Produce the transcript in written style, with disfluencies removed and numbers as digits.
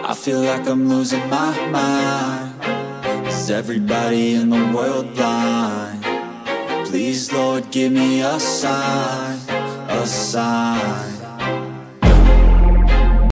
I feel like I'm losing my mind. Is everybody in the world blind? Please, Lord, give me a sign, a sign.